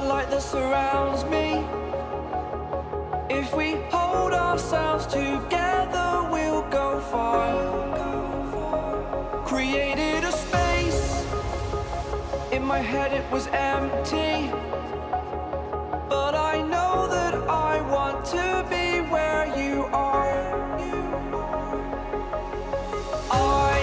light that surrounds me. If we hold ourselves together, we'll go far. Created a space. In my head it was empty, but I know that I want to be where you are. I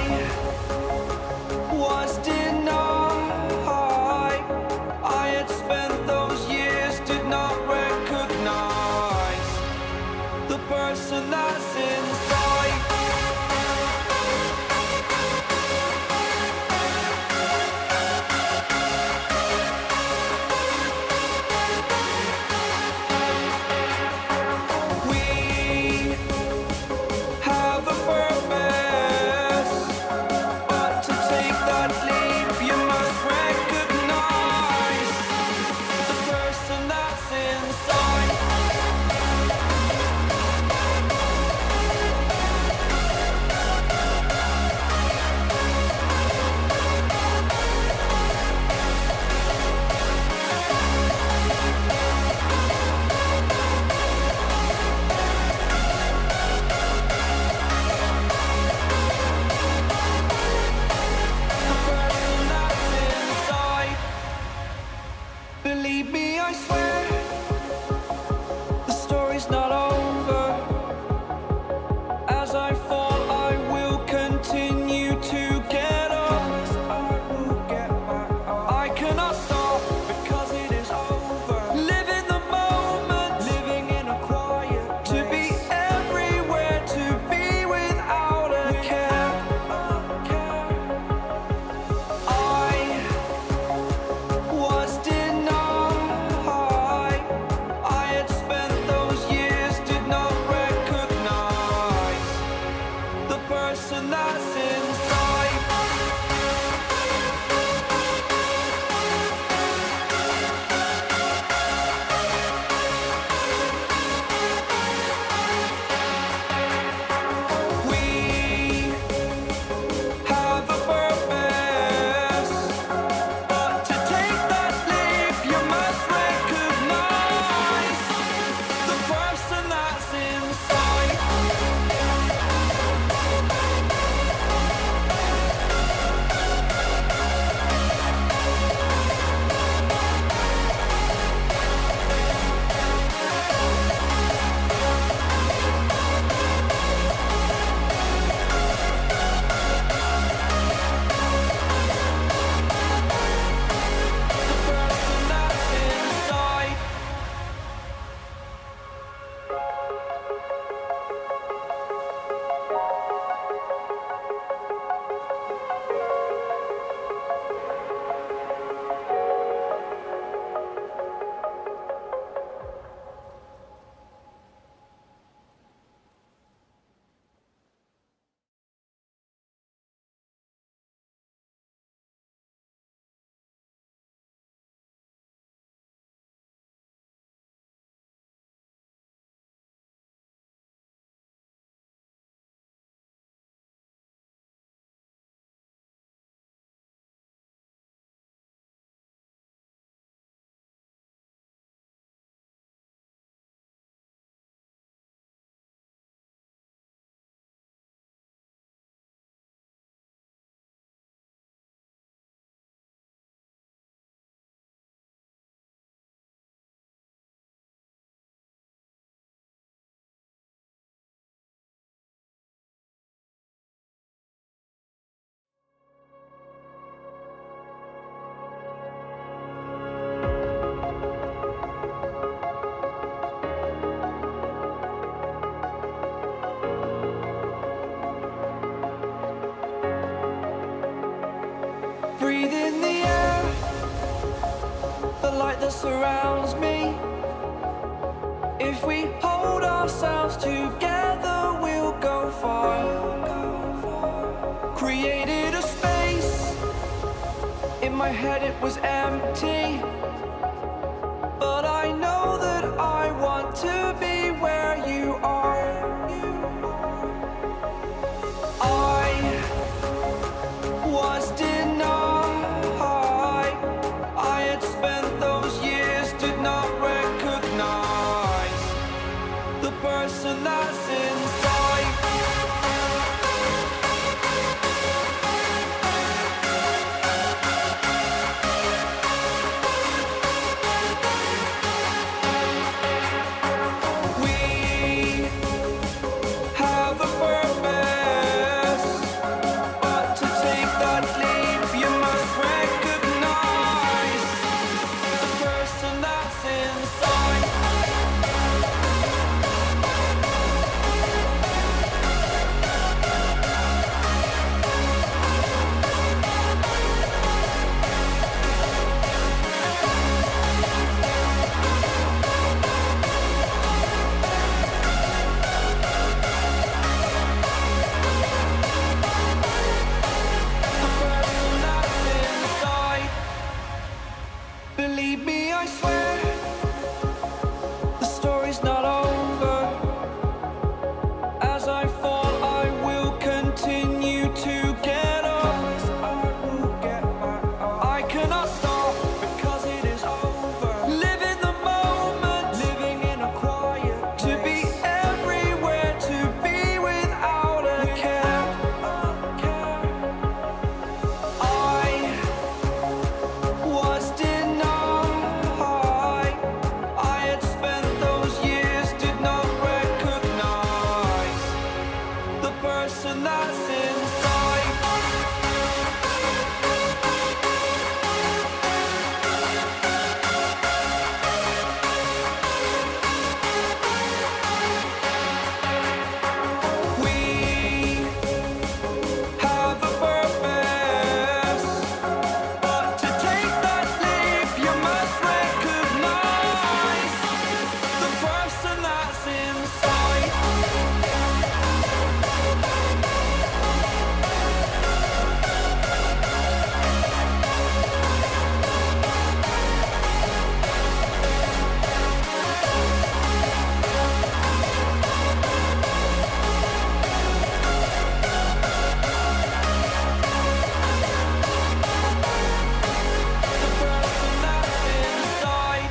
was denied. I had spent those years, did not recognize the person that's inside. We have a purpose, but to take that leap, you must recognize the person that's inside. Believe me, I swear, the story's not over. As I fall, I will continue to get up. I cannot stop because it is over. Live in the moment, living in a quiet place. To be everywhere, to be without a care. I was denied. I had spent those years, did not recognize the person that's inside. We have a purpose, but to take that leap, you must recognize the person that's inside. The person that's inside. Breathe in the air, the light that surrounds me. If we hold ourselves together, we'll go far. Created a space. In my head it was empty, but I know that I want to be where you are. I was denied. I had spent those years I swear the story's not over. As I fall, I will continue to get up. I cannot stop because it is over. Live in the moment, living in a quiet place. To be everywhere, to be without a care. I was denied. I had spent those years, did not recognize the person that's inside. We have a purpose, but to take that leap, you must recognize the person that's inside. The person that's inside.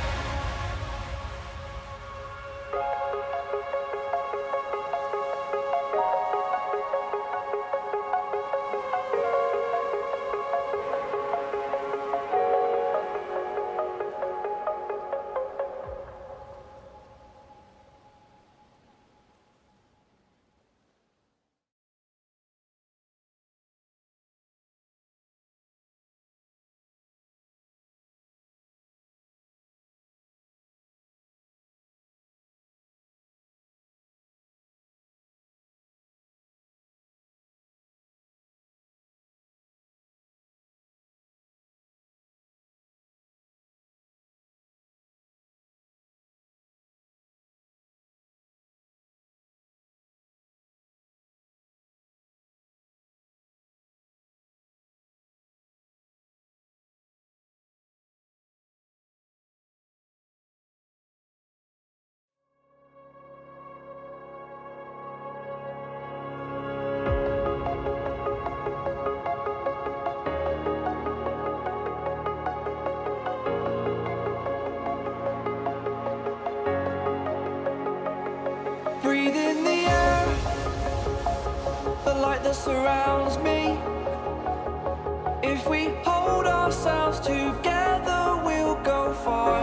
Breathe in the air, the light that surrounds me. If we hold ourselves together, we'll go far.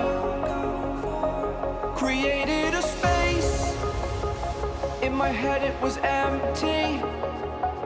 Created a space, in my head it was empty,